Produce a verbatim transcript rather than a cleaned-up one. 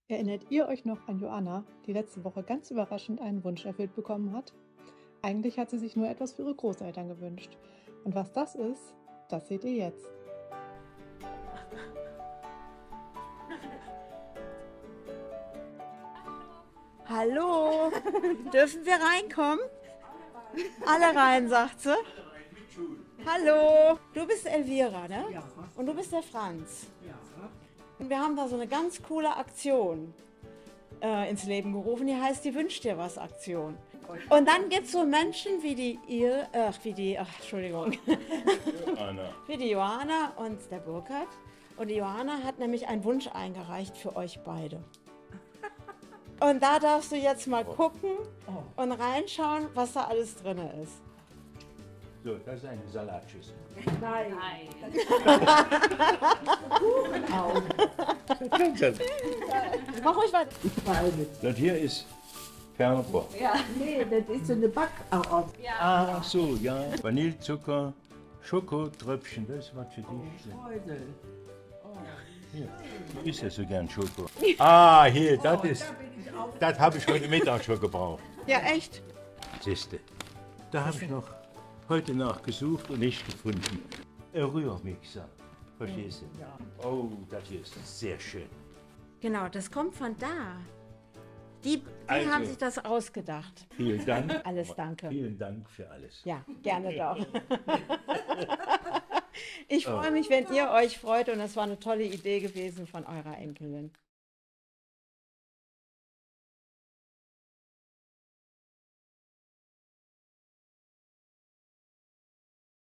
Erinnert ihr euch noch an Joanna, die letzte Woche ganz überraschend einen Wunsch erfüllt bekommen hat? Eigentlich hat sie sich nur etwas für ihre Großeltern gewünscht. Und was das ist, das seht ihr jetzt. Hallo, dürfen wir reinkommen? Alle rein, sagt sie. Hallo, du bist Elvira, ne? Ja. Und du bist der Franz. Ja. Und wir haben da so eine ganz coole Aktion äh, ins Leben gerufen, die heißt die Wünsch dir was Aktion. Und dann gibt es so Menschen wie die ihr, ach, wie die, ach, Entschuldigung, Joanna. wie die Johanna und der Burkhard. Und die Johanna hat nämlich einen Wunsch eingereicht für euch beide. Und da darfst du jetzt mal gucken und reinschauen, was da alles drin ist. So, das ist eine Salatschüssel. Nein. Mach ruhig weiter. Das hier ist Ferber. Ja, nee, das ist so eine Backart. Ach so, ja. Vanillezucker, Schokotröpfchen, das ist was für dich. Freude. Hier, du isst ja so gern Schoko. Ah, hier, das ist, das habe ich heute Mittag schon gebraucht. Ja, echt? Siehste, da habe ich noch heute nachgesucht und nicht gefunden. Ein Rührmixer, verstehst du? Ja. Oh, das hier ist sehr schön. Genau, das kommt von da. Die, die Also. haben sich das ausgedacht. Vielen Dank. Alles danke. Vielen Dank für alles. Ja, gerne doch. Ich freue mich, wenn ihr euch freut und das war eine tolle Idee gewesen von eurer Enkelin.